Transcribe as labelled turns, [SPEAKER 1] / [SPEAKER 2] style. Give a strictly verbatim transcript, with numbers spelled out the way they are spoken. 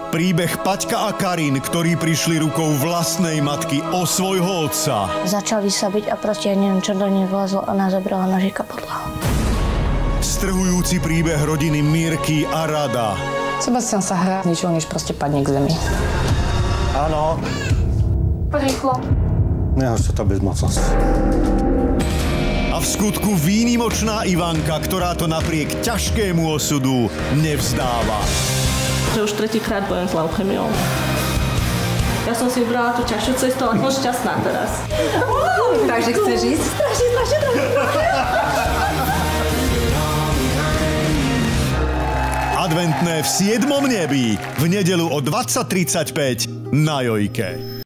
[SPEAKER 1] Príbeh Paťka a Karin, ktorí prišli rukou vlastnej matky o svojho otca.
[SPEAKER 2] Začali sa byť a proste ja neviem, čo do nej vlezlo a nás zabrala nožíka podľa.
[SPEAKER 1] Strhujúci príbeh rodiny Mirky a Rada.
[SPEAKER 3] Sebastian sa hrá ničo, než proste padne k zemi.
[SPEAKER 4] Áno.
[SPEAKER 2] Rýchlo.
[SPEAKER 4] Nehoď sa tá bezmocnosť.
[SPEAKER 1] A v skutku výnimočná Ivanka, ktorá to napriek ťažkému osudu nevzdáva.
[SPEAKER 5] Že už tretíkrát bojujem s leukemiou. Ja som si vybrala tú ťažšiu cestu, ale som šťastná teraz.
[SPEAKER 3] Takže chceš ísť?
[SPEAKER 5] Strašne, strašne, strašne.
[SPEAKER 1] Adventné v siedmom nebi v nedeľu o dvadsať tridsaťpäť na Jojke.